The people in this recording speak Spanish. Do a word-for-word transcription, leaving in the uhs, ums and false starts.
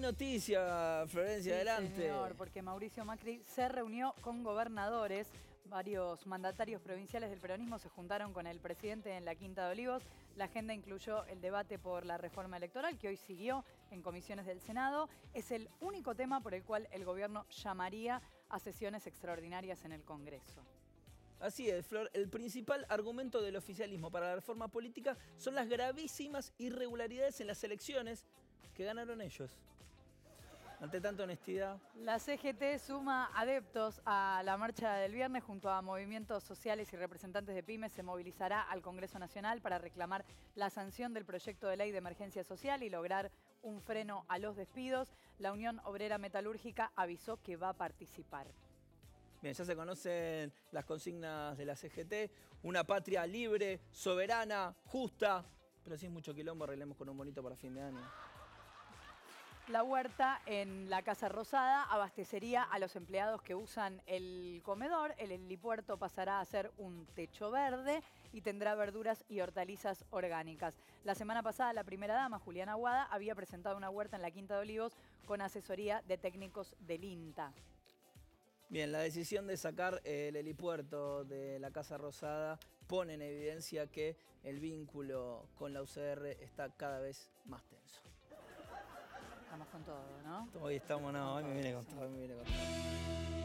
noticia, Florencia, Sí, adelante. Señor, porque Mauricio Macri se reunió con gobernadores. Varios mandatarios provinciales del peronismo se juntaron con el presidente en la Quinta de Olivos. La agenda incluyó el debate por la reforma electoral, que hoy siguió en comisiones del Senado. Es el único tema por el cual el gobierno llamaría a sesiones extraordinarias en el Congreso. Así es, Flor. El principal argumento del oficialismo para la reforma política son las gravísimas irregularidades en las elecciones que ganaron ellos. Ante tanta honestidad. La C G T suma adeptos a la marcha del viernes. Junto a movimientos sociales y representantes de pymes se movilizará al Congreso Nacional para reclamar la sanción del proyecto de ley de emergencia social y lograr un freno a los despidos. La Unión Obrera Metalúrgica avisó que va a participar. Bien, ya se conocen las consignas de la C G T. Una patria libre, soberana, justa. Pero si es mucho quilombo, arreglemos con un bonito para fin de año. La huerta en la Casa Rosada abastecería a los empleados que usan el comedor. El helipuerto pasará a ser un techo verde y tendrá verduras y hortalizas orgánicas. La semana pasada, la primera dama, Juliana Aguada, había presentado una huerta en la Quinta de Olivos con asesoría de técnicos del INTA. Bien, la decisión de sacar el helipuerto de la Casa Rosada pone en evidencia que el vínculo con la U C R está cada vez más tenso. Estamos con todo, ¿no? Hoy estamos, no, hoy me viene con todo, hoy me viene con todo.